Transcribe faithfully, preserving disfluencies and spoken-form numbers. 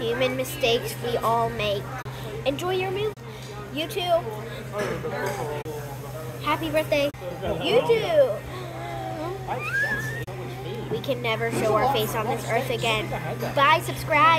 human mistakes we all make. Enjoy your meal. You too. Happy birthday. You too. We can never show our face on this earth again. Bye, subscribe.